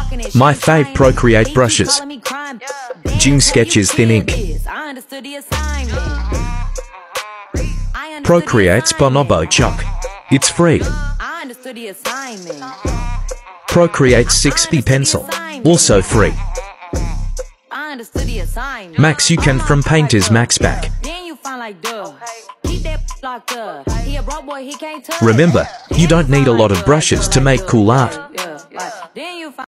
My fave Procreate brushes. Jing Sketches Thin Ink. Procreate's Bonobo Chuck. It's free. Procreate's 6B Pencil. Also free. Max you can from Painter's Max Back. Remember, you don't need a lot of brushes to make cool art.